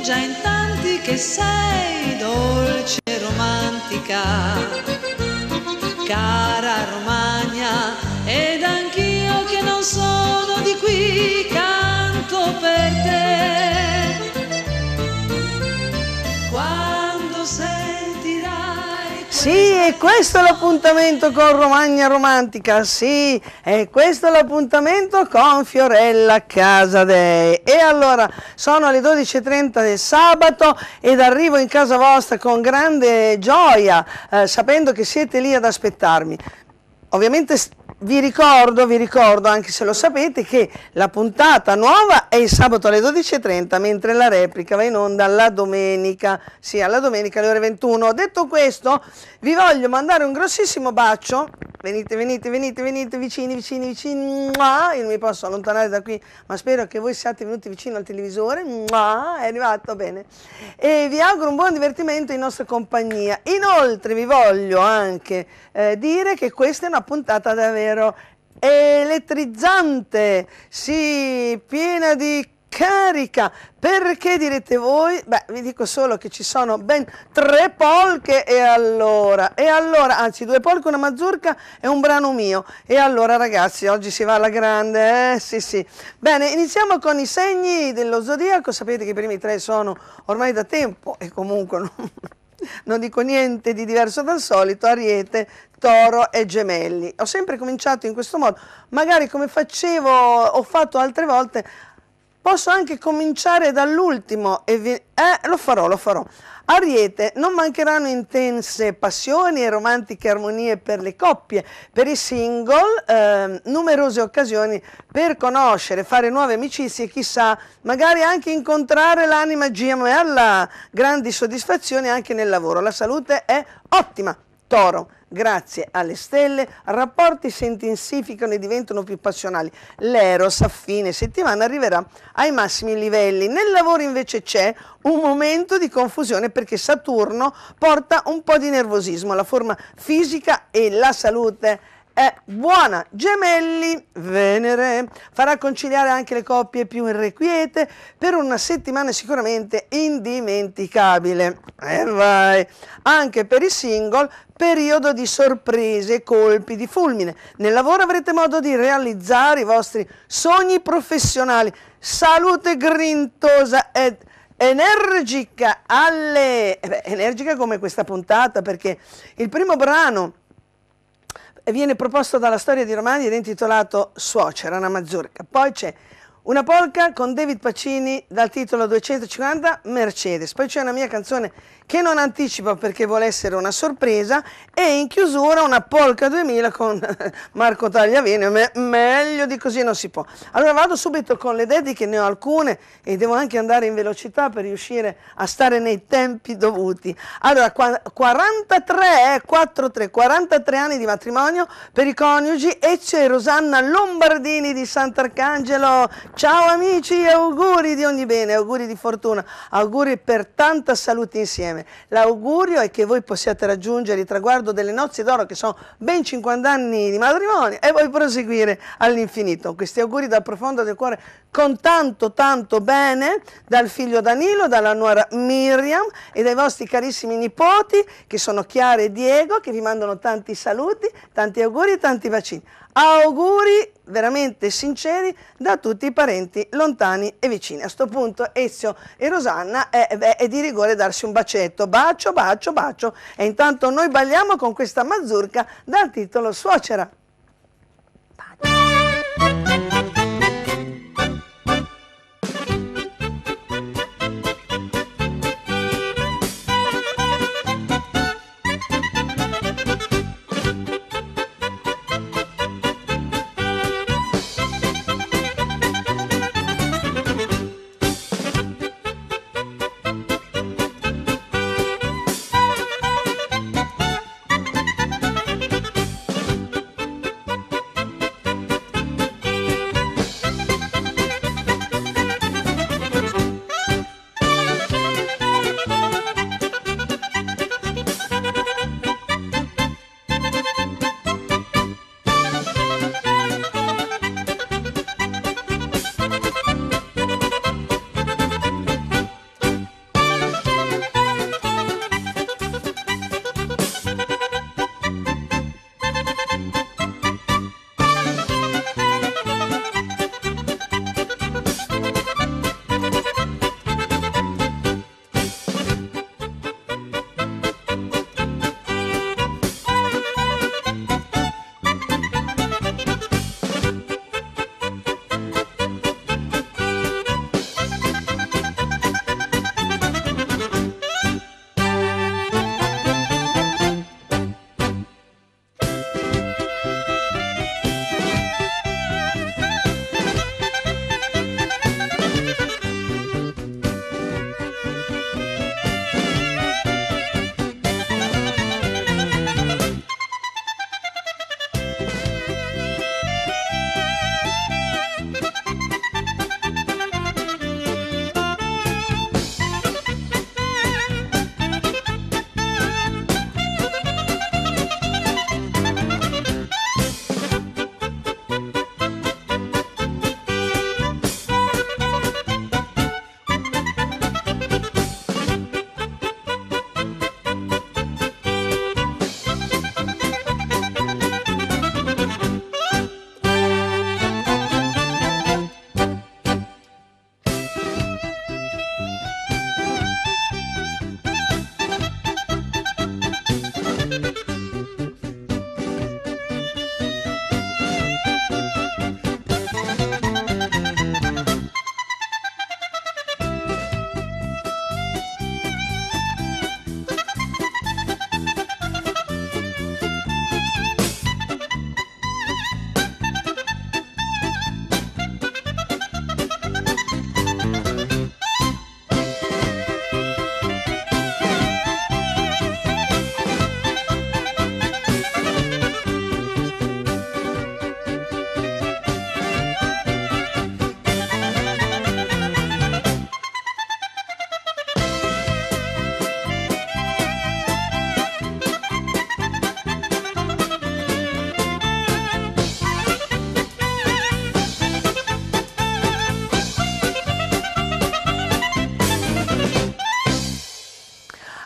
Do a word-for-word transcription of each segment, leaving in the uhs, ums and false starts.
già in tanti che sei dolce e romantica, cara Romagna, ed anch'io che non sono di qui canto per te. Quando sentirai... Sì, e questo è l'appuntamento con Romagna Romantica, sì, e questo è l'appuntamento con Fiorella Casadei. E allora, sono le dodici e trenta del sabato ed arrivo in casa vostra con grande gioia, eh, sapendo che siete lì ad aspettarmi. Ovviamente vi ricordo, vi ricordo, anche se lo sapete, che la puntata nuova è il sabato alle dodici e trenta, mentre la replica va in onda la domenica, sì, alla domenica alle ore ventuno. Detto questo, vi voglio mandare un grossissimo bacio. Venite, venite, venite, venite, vicini, vicini, vicini. Mua! Io non mi posso allontanare da qui, ma spero che voi siate venuti vicino al televisore. Mua! È arrivato, bene. E vi auguro un buon divertimento in nostra compagnia. Inoltre vi voglio anche eh, dire che questa è una puntata davvero elettrizzante, sì, piena di carica. Perché, direte voi? Beh, vi dico solo che ci sono ben tre polche e allora, e allora, anzi due polche, una mazurka e un brano mio. E allora ragazzi, oggi si va alla grande, eh? Sì, sì. Bene, iniziamo con i segni dello zodiaco. Sapete che i primi tre sono ormai da tempo e comunque non, non dico niente di diverso dal solito: Ariete, Toro e Gemelli. Ho sempre cominciato in questo modo, magari come facevo, ho fatto altre volte. Posso anche cominciare dall'ultimo e vi... eh, lo farò, lo farò. Ariete, non mancheranno intense passioni e romantiche armonie per le coppie, per i single, eh, numerose occasioni per conoscere, fare nuove amicizie e chissà, magari anche incontrare l'anima gemella, grandi soddisfazioni anche nel lavoro. La salute è ottima. Toro, grazie alle stelle, rapporti si intensificano e diventano più passionali. L'eros a fine settimana arriverà ai massimi livelli. Nel lavoro invece c'è un momento di confusione perché Saturno porta un po' di nervosismo. La forma fisica e la salute è buona. Gemelli, Venere farà conciliare anche le coppie più irrequiete per una settimana sicuramente indimenticabile. E vai. Anche per i single, periodo di sorprese e colpi di fulmine. Nel lavoro avrete modo di realizzare i vostri sogni professionali. Salute grintosa ed energica, alle... eh beh, energica come questa puntata, perché il primo brano viene proposto dalla Storia di Romagna ed è intitolato Suocera, una mazurka. Poi c'è una polka con David Pacini dal titolo duecentocinquanta, Mercedes. Poi c'è una mia canzone che non anticipo perché vuole essere una sorpresa, e in chiusura una polka duemila con Marco Tagliavini. Me meglio di così non si può. Allora vado subito con le dediche, ne ho alcune e devo anche andare in velocità per riuscire a stare nei tempi dovuti. Allora, quarantatré, quarantatré, quarantatré anni di matrimonio per i coniugi Ezio e Rosanna Lombardini di Sant'Arcangelo. Ciao amici, auguri di ogni bene, auguri di fortuna, auguri per tanta salute insieme. L'augurio è che voi possiate raggiungere il traguardo delle nozze d'oro, che sono ben cinquanta anni di matrimonio, e poi proseguire all'infinito. Questi auguri dal profondo del cuore, con tanto tanto bene, dal figlio Danilo, dalla nuora Miriam e dai vostri carissimi nipoti che sono Chiara e Diego, che vi mandano tanti saluti, tanti auguri e tanti bacini. Auguri veramente sinceri da tutti i parenti lontani e vicini. A sto punto Ezio e Rosanna è, è, è di rigore darsi un bacetto, bacio, bacio, bacio, e intanto noi balliamo con questa mazurka dal titolo Suocera. Bacio.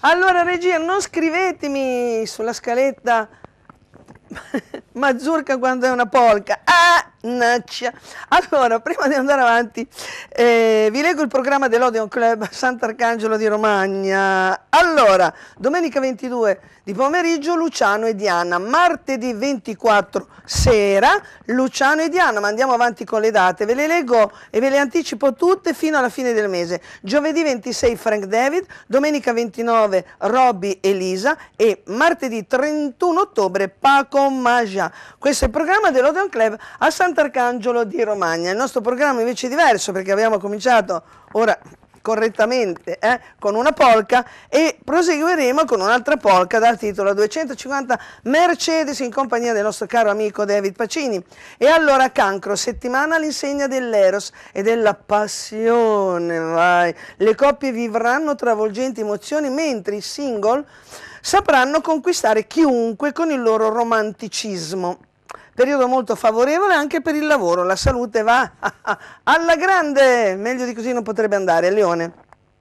Allora regia, non scrivetemi sulla scaletta mazurka quando è una polka. Ah, naccia. Allora, prima di andare avanti, eh, vi leggo il programma dell'Odeon Club Sant'Arcangelo di Romagna. Allora, domenica ventidue di pomeriggio Luciano e Diana, martedì ventiquattro sera Luciano e Diana, ma andiamo avanti con le date, ve le leggo e ve le anticipo tutte fino alla fine del mese. Giovedì ventisei Frank David, domenica ventinove Robbie e Lisa e martedì trentuno ottobre Paco Magia. Questo è il programma dell'Odeon Club a Sant'Arcangelo di Romagna. Il nostro programma invece è diverso perché abbiamo cominciato ora correttamente eh, con una polka e proseguiremo con un'altra polka dal titolo duecentocinquanta Mercedes in compagnia del nostro caro amico David Pacini. E allora Cancro, settimana all'insegna dell'eros e della passione, vai. Le coppie vivranno travolgenti emozioni mentre i single sapranno conquistare chiunque con il loro romanticismo. Periodo molto favorevole anche per il lavoro, la salute va alla grande, meglio di così non potrebbe andare. Leone.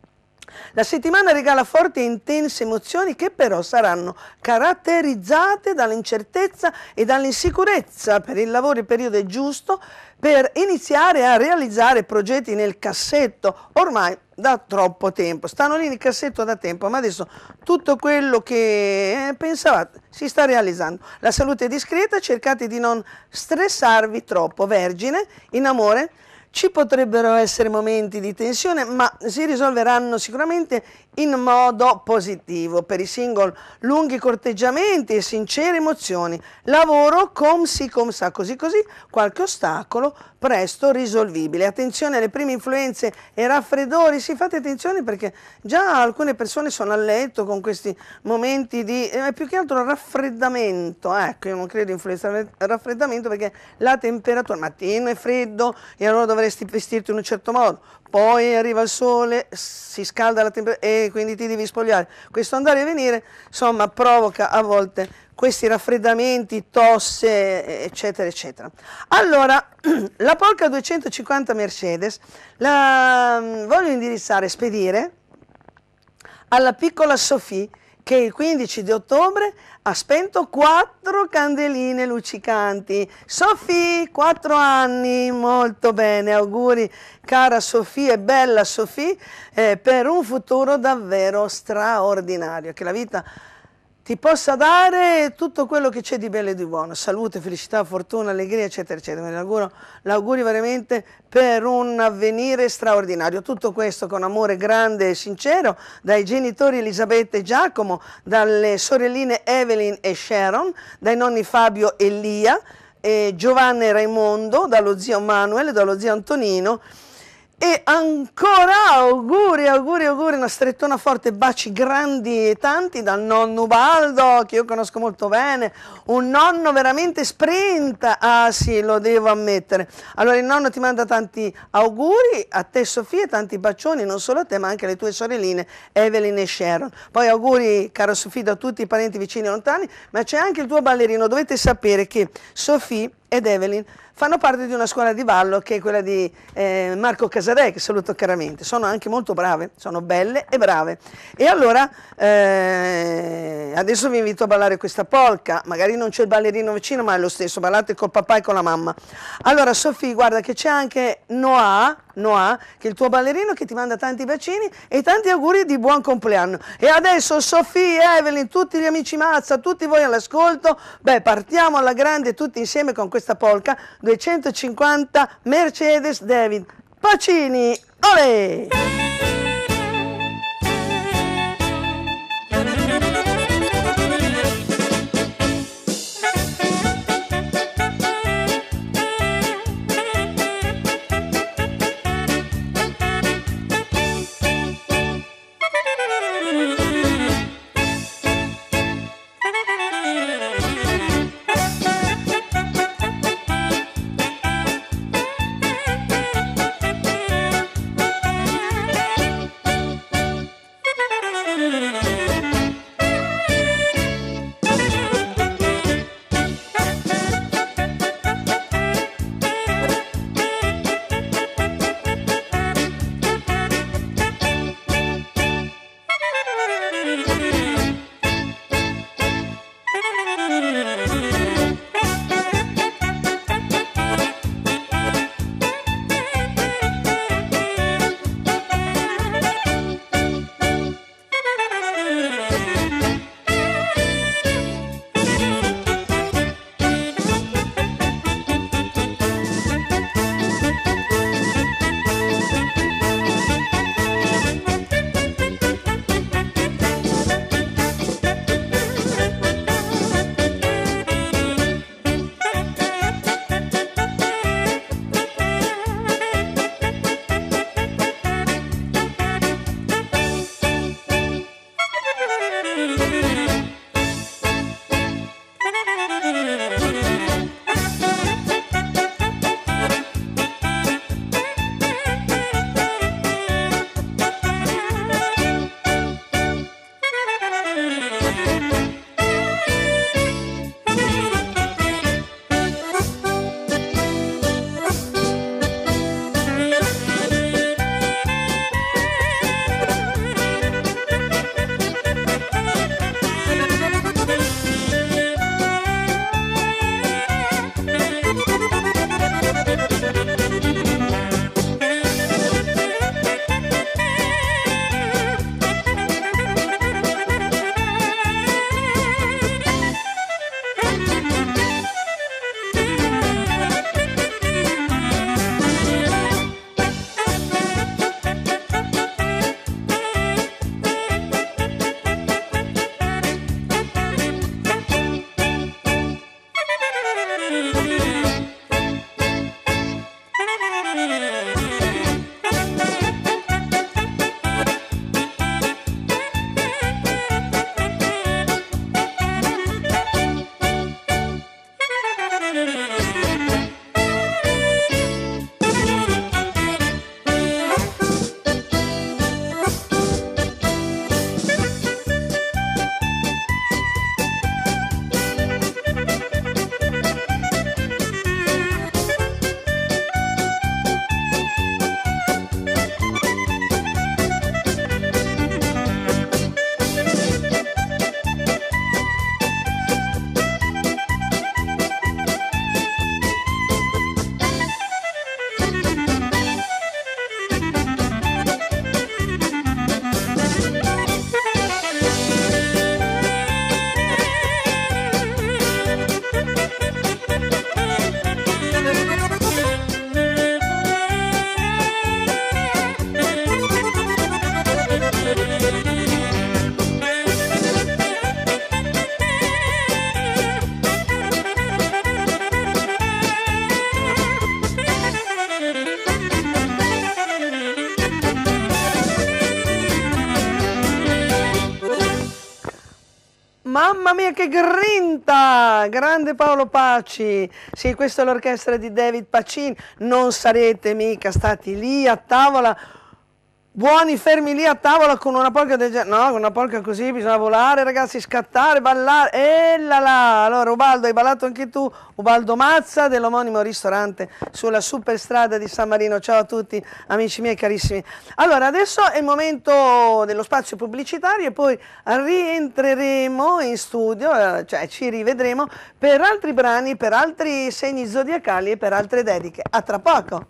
La settimana regala forti e intense emozioni che però saranno caratterizzate dall'incertezza e dall'insicurezza. Per il lavoro il periodo è giusto per iniziare a realizzare progetti nel cassetto ormai da troppo tempo. Stanno lì nel cassetto da tempo, ma adesso tutto quello che eh, pensavate si sta realizzando. La salute è discreta, cercate di non stressarvi troppo. Vergine, in amore ci potrebbero essere momenti di tensione, ma si risolveranno sicuramente in modo positivo. Per i single, lunghi corteggiamenti e sincere emozioni. Lavoro com si com sa, così così, qualche ostacolo presto risolvibile. Attenzione alle prime influenze e raffreddori, sì, fate attenzione perché già alcune persone sono a letto con questi momenti di, eh, più che altro raffreddamento, ecco, io non credo influenza al raffreddamento perché la temperatura, al mattino è freddo e allora dovresti vestirti in un certo modo, poi arriva il sole, si scalda la temperatura e quindi ti devi spogliare. Questo andare e venire, insomma, provoca a volte questi raffreddamenti, tosse, eccetera, eccetera. Allora, la polka duecentocinquanta Mercedes la voglio indirizzare, spedire alla piccola Sophie, che il quindici di ottobre ha spento quattro candeline luccicanti. Sophie, quattro anni, molto bene, auguri cara Sophie e bella Sophie, eh, per un futuro davvero straordinario, che la vita ti possa dare tutto quello che c'è di bello e di buono, salute, felicità, fortuna, allegria, eccetera, eccetera. Me l'auguro, l'augurio veramente per un avvenire straordinario. Tutto questo con amore grande e sincero dai genitori Elisabetta e Giacomo, dalle sorelline Evelyn e Sharon, dai nonni Fabio e Lia, e Giovanna e Raimondo, dallo zio Manuel, dallo zio Antonino. E ancora auguri, auguri, auguri, una strettona forte, baci grandi e tanti dal nonno Ubaldo, che io conosco molto bene, un nonno veramente sprint, ah sì, lo devo ammettere. Allora il nonno ti manda tanti auguri, a te Sofia, tanti bacioni, non solo a te ma anche alle tue sorelline Evelyn e Sharon. Poi auguri, cara Sofia, da tutti i parenti vicini e lontani, ma c'è anche il tuo ballerino, dovete sapere che Sofia ed Evelyn fanno parte di una scuola di ballo che è quella di eh, Marco Casadei, che saluto caramente. Sono anche molto brave, sono belle e brave. E allora eh, adesso vi invito a ballare questa polka, magari non c'è il ballerino vicino ma è lo stesso, ballate col papà e con la mamma. Allora Sofì, guarda che c'è anche Noah, Noah, che è il tuo ballerino, che ti manda tanti bacini e tanti auguri di buon compleanno. E adesso Sofì, Evelyn, tutti gli amici Mazza, tutti voi all'ascolto, beh, partiamo alla grande tutti insieme con questa polka duecentocinquanta Mercedes David Pacini. Olè! Mamma mia che grinta! Grande Paolo Paci. Sì, questa è l'orchestra di David Pacini. Non sarete mica stati lì a tavola, buoni fermi lì a tavola con una polca del genere. No, con una polca così bisogna volare, ragazzi, scattare, ballare. E là là. Allora, Ubaldo, hai ballato anche tu? Ubaldo Mazza dell'omonimo ristorante sulla superstrada di San Marino. Ciao a tutti, amici miei carissimi. Allora, adesso è il momento dello spazio pubblicitario e poi rientreremo in studio, eh, cioè ci rivedremo per altri brani, per altri segni zodiacali e per altre dediche. A tra poco.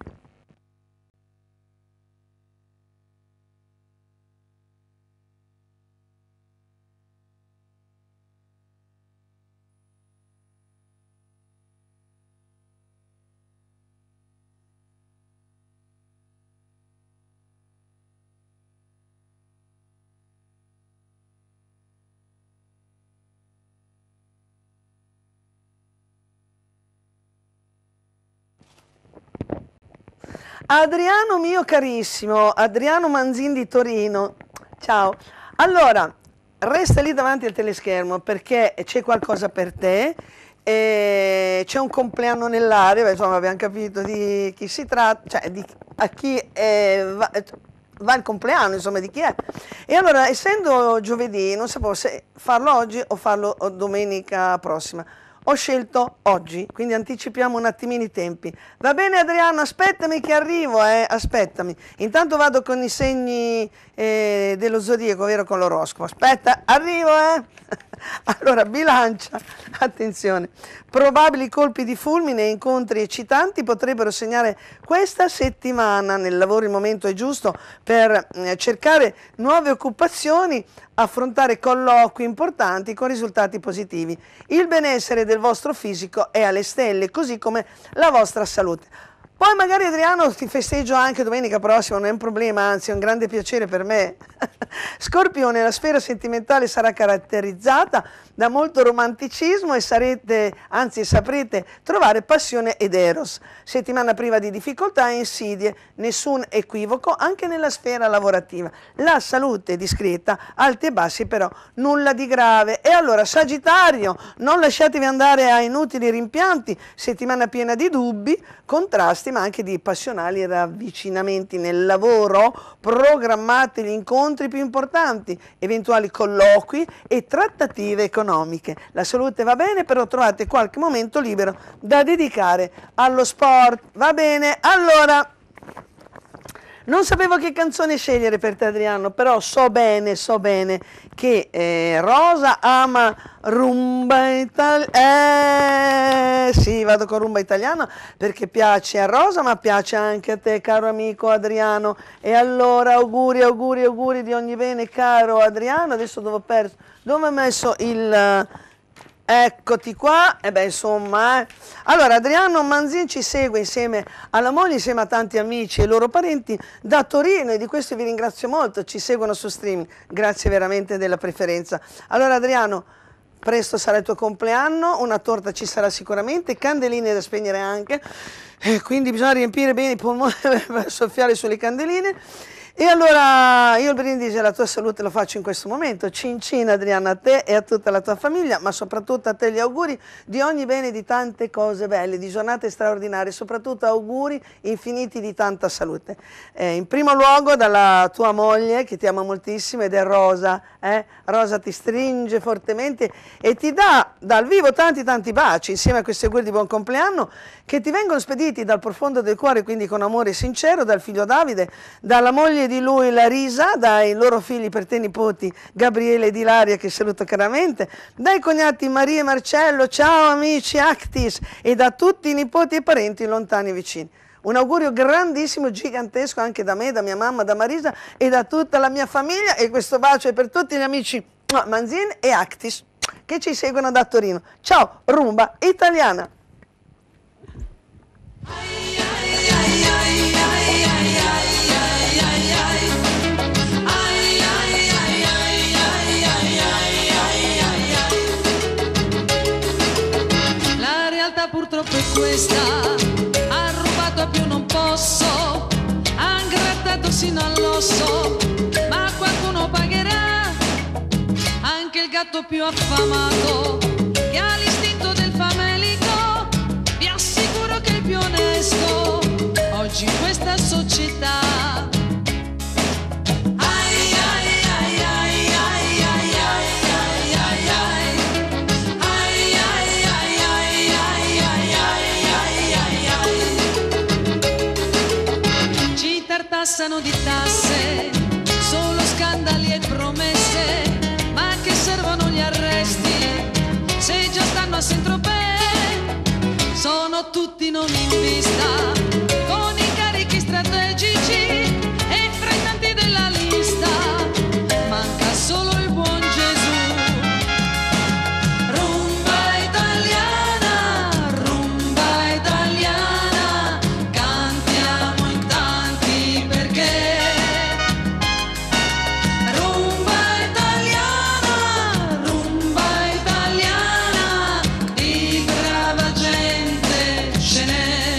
Adriano mio carissimo, Adriano Manzin di Torino, ciao. Allora, resta lì davanti al teleschermo perché c'è qualcosa per te, c'è un compleanno nell'aria, insomma abbiamo capito di chi si tratta, cioè di, a chi è, va, va il compleanno, insomma di chi è. E allora, essendo giovedì, non sapevo se farlo oggi o farlo domenica prossima. Ho scelto oggi, quindi anticipiamo un attimino i tempi. Va bene Adriano, aspettami che arrivo, eh, aspettami. Intanto vado con i segni eh, dello zodiaco, ovvero con l'oroscopo. Aspetta, arrivo, eh. Allora, bilancia, attenzione. Probabili colpi di fulmine e incontri eccitanti potrebbero segnare questa settimana. Nel lavoro il momento è giusto per eh, cercare nuove occupazioni, affrontare colloqui importanti con risultati positivi. Il benessere del vostro fisico è alle stelle, così come la vostra salute. Poi magari Adriano ti festeggio anche domenica prossima, non è un problema, anzi è un grande piacere per me. Scorpione, la sfera sentimentale sarà caratterizzata da molto romanticismo e sarete, anzi saprete trovare passione ed eros. Settimana priva di difficoltà e insidie, nessun equivoco anche nella sfera lavorativa. La salute è discreta, alti e bassi però, nulla di grave. E allora Sagittario, non lasciatevi andare a inutili rimpianti, settimana piena di dubbi, contrasti ma anche di passionali ravvicinamenti nel lavoro. Programmate gli incontri più importanti, eventuali colloqui e trattative economiche. La salute va bene, però trovate qualche momento libero da dedicare allo sport. Va bene? Allora, non sapevo che canzone scegliere per te Adriano, però so bene, so bene che eh, Rosa ama rumba italiana. Eh sì, vado con rumba italiana perché piace a Rosa, ma piace anche a te, caro amico Adriano. E allora auguri, auguri, auguri di ogni bene, caro Adriano. Adesso dove ho perso, dove ho messo il... Eccoti qua, e beh insomma, eh. Allora Adriano Manzin ci segue insieme alla moglie, insieme a tanti amici e loro parenti da Torino e di questo vi ringrazio molto, ci seguono su streaming, grazie veramente della preferenza. Allora Adriano, presto sarà il tuo compleanno, una torta ci sarà sicuramente, candeline da spegnere anche, e quindi bisogna riempire bene i polmoni per soffiare sulle candeline. E allora io il brindisi alla tua salute lo faccio in questo momento. Cin cin Adriano a te e a tutta la tua famiglia, ma soprattutto a te gli auguri di ogni bene, di tante cose belle, di giornate straordinarie, soprattutto auguri infiniti di tanta salute. Eh, in primo luogo dalla tua moglie che ti ama moltissimo ed è Rosa. Eh? Rosa ti stringe fortemente e ti dà dal vivo tanti tanti baci insieme a questi auguri di buon compleanno che ti vengono spediti dal profondo del cuore, quindi con amore sincero, dal figlio Davide, dalla moglie di lui Larisa, dai loro figli per te nipoti Gabriele ed Ilaria che saluto caramente, dai cognati Maria e Marcello, ciao amici Actis, e da tutti i nipoti e parenti lontani e vicini. Un augurio grandissimo, gigantesco anche da me, da mia mamma, da Marisa e da tutta la mia famiglia, e questo bacio è per tutti gli amici Manzin e Actis che ci seguono da Torino. Ciao, rumba italiana! La realtà purtroppo è questa, ha rubato a più non posso, ha ingrattato sino all'osso, ma qualcuno pagherà, anche il gatto gatto più affamato che ha l'istinto del famelico, vi assicuro che è il più onesto oggi in questa società. Ci tartassano di tasse, solo scandali e promesse, ma che servono gli arresti se già stanno a Saint-Tropez? Sono tutti nomi in vista con incarichi strategici e fra i tanti della lista manca solo il buon Gesù. Rumba italiana, rumba italiana, cantiamo in tanti perché. Rumba italiana, rumba italiana, di brava gente ce n'è.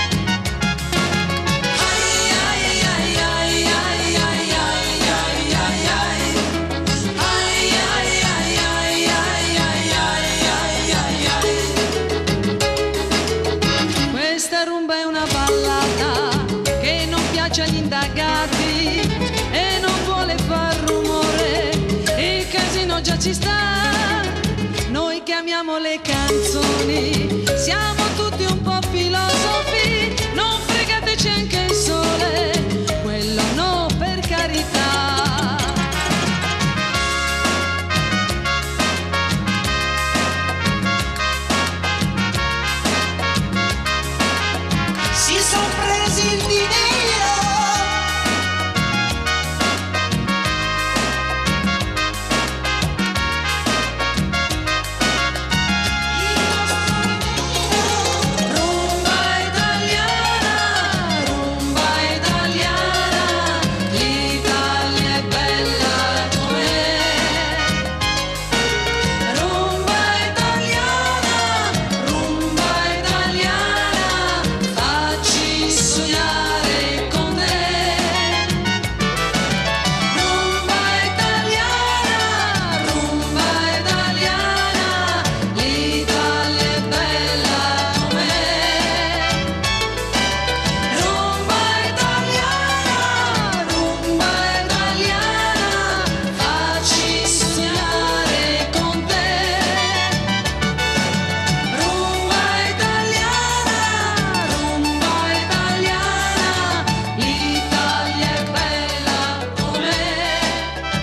Ai ai ai ai ai ai ai ai ai ai. Ai ai ai ai ai ai ai ai ai ai. Questa rumba è una ballata che non piace agli indagati e non vuole far rumore, il casino già ci sta. Noi che amiamo le canzoni siamo tutti un po' filosofi, non fregateci anche il sole, quello no, per carità. Si son presi il dinero, rumba italiana, rumba italiana, l'Italia è bella com'è. Rumba italiana, rumba italiana, facci sognare con te. Rumba italiana, rumba italiana, l'Italia è bella com'è. Rumba italiana, rumba italiana, facci sognare con te. Rumba italiana, rumba italiana, l'Italia è bella com'è.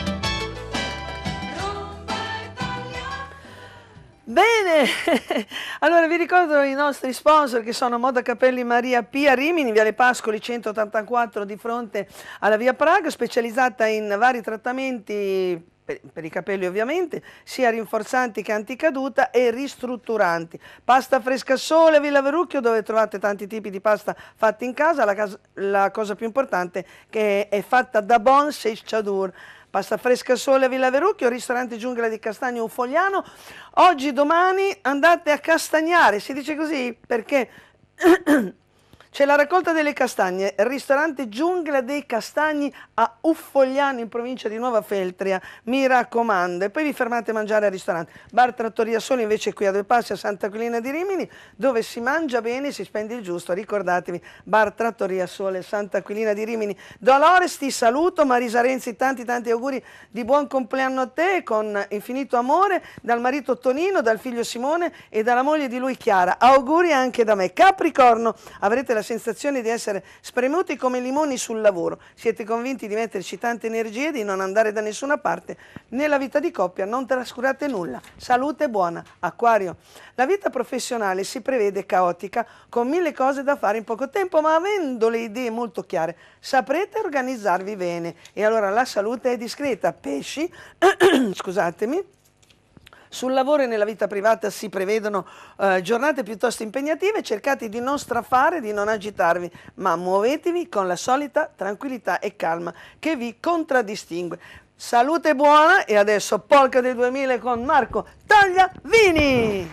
Rumba italiana. Bene, allora vi ricordo i nostri sponsor che sono Moda Capelli Maria Pia Rimini, Viale Pascoli centottantaquattro di fronte alla via Praga, specializzata in vari trattamenti per, per i capelli ovviamente, sia rinforzanti che anticaduta e ristrutturanti. Pasta Fresca Sole a Villa Verrucchio, dove trovate tanti tipi di pasta fatti in casa, la, cas- la cosa più importante che è fatta da Bon Seichadur. Pasta Fresca Sole a Villa Verrucchio, ristorante Giungla di Castagno Ufogliano. Oggi, domani andate a castagnare, si dice così perché c'è la raccolta delle castagne, ristorante Giungla dei Castagni a Uffogliano in provincia di Nuova Feltria, mi raccomando. E poi vi fermate a mangiare al ristorante. Bar Trattoria Sole invece qui a due passi a Santa Aquilina di Rimini, dove si mangia bene e si spende il giusto. Ricordatevi, Bar Trattoria Sole, Santa Aquilina di Rimini. Dolores, ti saluto, Marisa Renzi, tanti tanti auguri di buon compleanno a te, con infinito amore, dal marito Tonino, dal figlio Simone e dalla moglie di lui Chiara. Auguri anche da me. Capricorno, avrete la sensazione di essere spremuti come limoni sul lavoro. Siete convinti di metterci tante energie e di non andare da nessuna parte. Nella vita di coppia non trascurate nulla. Salute buona. Acquario, la vita professionale si prevede caotica, con mille cose da fare in poco tempo, ma avendo le idee molto chiare saprete organizzarvi bene. E allora la salute è discreta. Pesci, scusatemi. Sul lavoro e nella vita privata si prevedono eh, giornate piuttosto impegnative, cercate di non strafare, di non agitarvi, ma muovetevi con la solita tranquillità e calma che vi contraddistingue. Salute buona e adesso Polka del duemila con Marco Tagliavini!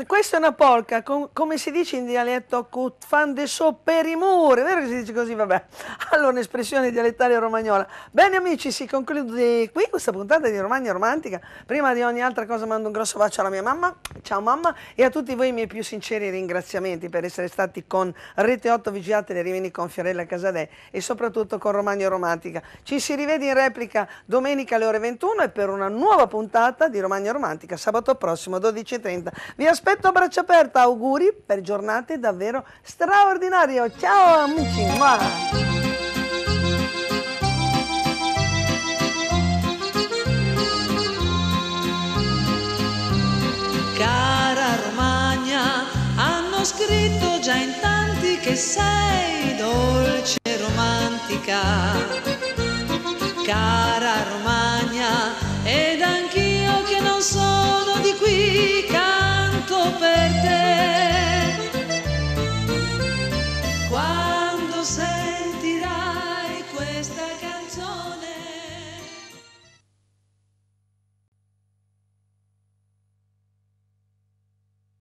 questa è una polca, com- come si dice in dialetto, cut fan de so per i muri, vero che si dice così? Vabbè, allora un'espressione dialettale romagnola. Bene amici, si conclude qui questa puntata di Romagna Romantica. Prima di ogni altra cosa mando un grosso bacio alla mia mamma, ciao mamma, e a tutti voi i miei più sinceri ringraziamenti per essere stati con Rete otto Vigiate dei Rimini con Fiorella Casadei e soprattutto con Romagna Romantica. Ci si rivede in replica domenica alle ore ventuno e per una nuova puntata di Romagna Romantica sabato prossimo dodici e trenta. Vi aspetto a braccia aperte, auguri per giornate davvero straordinarie. Ciao amici! Mua. Cara Romagna, hanno scritto già in tanti che sei dolce e romantica. Cara